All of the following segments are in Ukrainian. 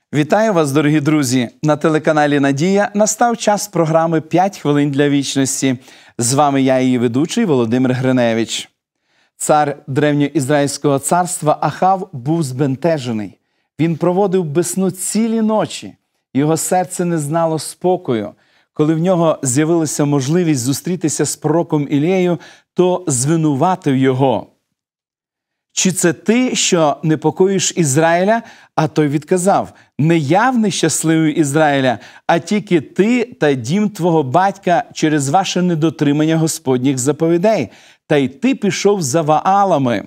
Вітаю вас, дорогі друзі! На телеканалі «Надія» настав час програми «5 хвилин для вічності». З вами я, її ведучий Володимир Гриневич. Цар древньоізраїльського царства Ахав був збентежений. Він проводив без сну цілі ночі. Його серце не знало спокою. Коли в нього з'явилася можливість зустрітися з пророком Ілією, то звинуватив його. «Чи це ти, що непокоїш Ізраїля?» А той відказав: «Не я нещасливий Ізраїля, а тільки ти та дім твого батька через ваше недотримання Господніх заповідей. Та й ти пішов за Ваалами».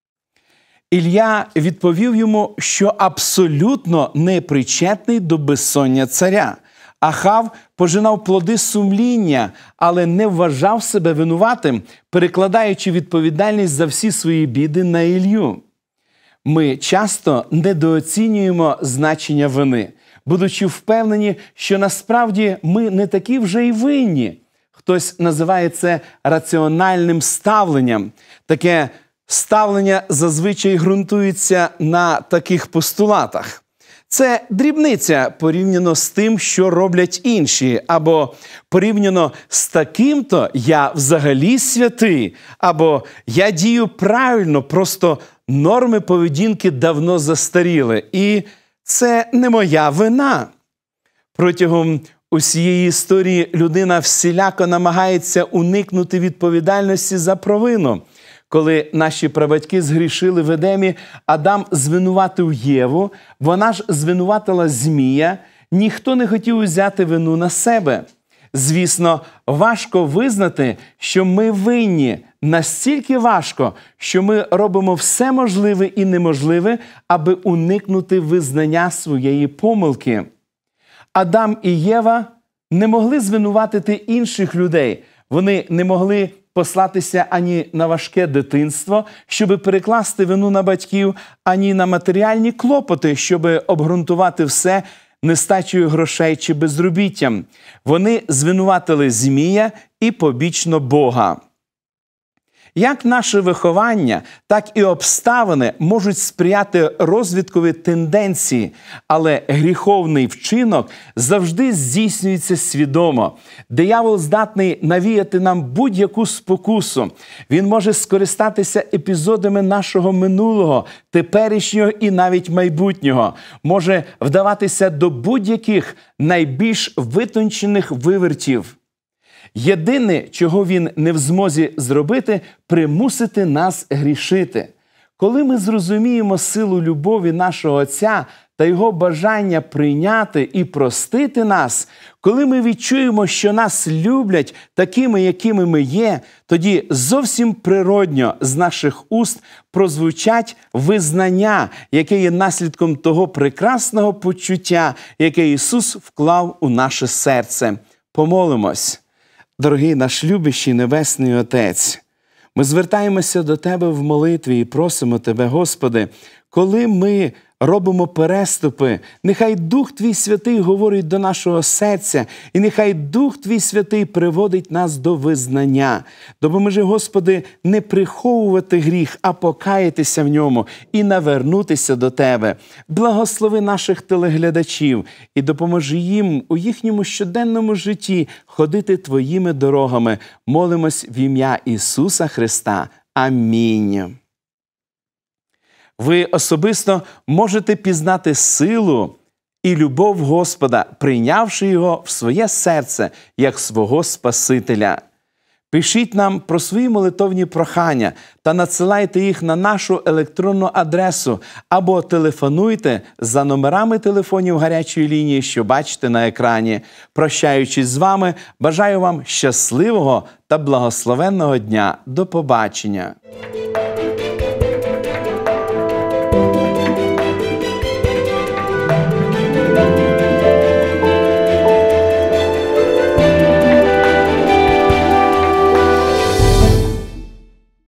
Ілля відповів йому, що абсолютно не причетний до безсоння царя. Ахав пожинав плоди сумління, але не вважав себе винуватим, перекладаючи відповідальність за всі свої біди на Ілью. Ми часто недооцінюємо значення вини, будучи впевнені, що насправді ми не такі вже й винні. Хтось називає це раціональним ставленням. Таке ставлення зазвичай ґрунтується на таких постулатах. Це дрібниця порівняно з тим, що роблять інші, або порівняно з таким-то я взагалі святий, або я дію правильно, просто норми поведінки давно застаріли, і це не моя вина. Протягом усієї історії людина всіляко намагається уникнути відповідальності за провину. Коли наші прабатьки згрішили в Едемі, Адам звинуватив Єву, вона ж звинуватила Змія, ніхто не хотів взяти вину на себе. Звісно, важко визнати, що ми винні, настільки важко, що ми робимо все можливе і неможливе, аби уникнути визнання своєї помилки. Адам і Єва не могли звинуватити інших людей, вони не могли послатися ані на важке дитинство, щоб перекласти вину на батьків, ані на матеріальні клопоти, щоб обґрунтувати все нестачею грошей чи безробіттям. Вони звинуватили Змія і побічно Бога. Як наше виховання, так і обставини можуть сприяти розвиткові тенденції, але гріховний вчинок завжди здійснюється свідомо. Диявол здатний навіяти нам будь-яку спокусу. Він може скористатися епізодами нашого минулого, теперішнього і навіть майбутнього. Може вдаватися до будь-яких найбільш витончених вивертів. Єдине, чого він не в змозі зробити – примусити нас грішити. Коли ми зрозуміємо силу любові нашого Отця та Його бажання прийняти і простити нас, коли ми відчуємо, що нас люблять такими, якими ми є, тоді зовсім природньо з наших уст прозвучать визнання, яке є наслідком того прекрасного почуття, яке Ісус вклав у наше серце. Помолимось. Дорогий наш любящий Небесний Отець, ми звертаємося до Тебе в молитві і просимо Тебе, Господи, коли ми робимо переступи, нехай Дух Твій Святий говорить до нашого серця, і нехай Дух Твій Святий приводить нас до визнання. Допоможи, Господи, не приховувати гріх, а покаятися в ньому і навернутися до Тебе. Благослови наших телеглядачів і допоможи їм у їхньому щоденному житті ходити Твоїми дорогами. Молимось в ім'я Ісуса Христа. Амінь. Ви особисто можете пізнати силу і любов Господа, прийнявши Його в своє серце як свого Спасителя. Пишіть нам про свої молитовні прохання та надсилайте їх на нашу електронну адресу або телефонуйте за номерами телефонів гарячої лінії, що бачите на екрані. Прощаючись з вами, бажаю вам щасливого та благословенного дня. До побачення!